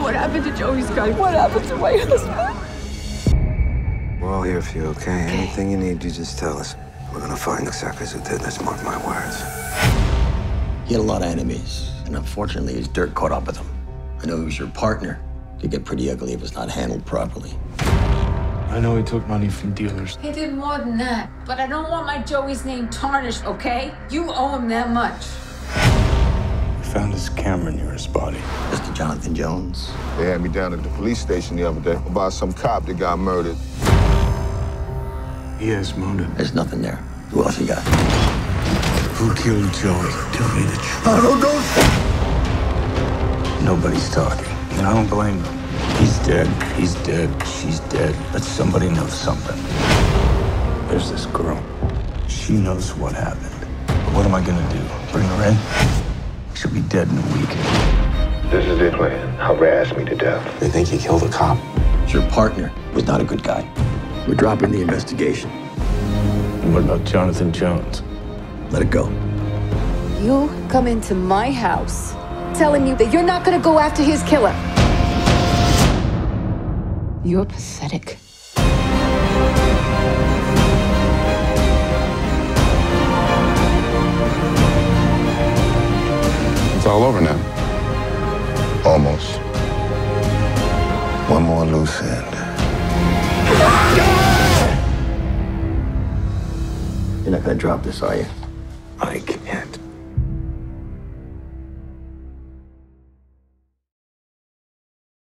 What happened to Joey's gun? What happened to my husband? We're all here for you, okay? Anything you need, you just tell us. We're gonna find the suckers who did this, mark my words. He had a lot of enemies, and unfortunately, his dirt caught up with him. I know he was your partner. It could get pretty ugly if it's not handled properly. I know he took money from dealers. He did more than that. But I don't want my Joey's name tarnished, okay? You owe him that much. We found his camera near his body. Mr. Jonathan Jones. They had me down at the police station the other day about some cop that got murdered. He has motive. There's nothing there. Who else you got? Who killed Joey? Tell me the truth. I don't know. Nobody's talking. And I don't blame him. He's dead. He's dead. She's dead. But somebody knows something. There's this girl. She knows what happened. But what am I gonna do? Bring her in? She'll be dead in a week. This is their plan. Harass me to death. They think he killed a cop. Your partner was not a good guy. We're dropping the investigation. And what about Jonathan Jones? Let it go. You come into my house telling me that you're not gonna go after his killer. You're pathetic. It's all over now. Almost. One more loose end. You're not gonna drop this, are you?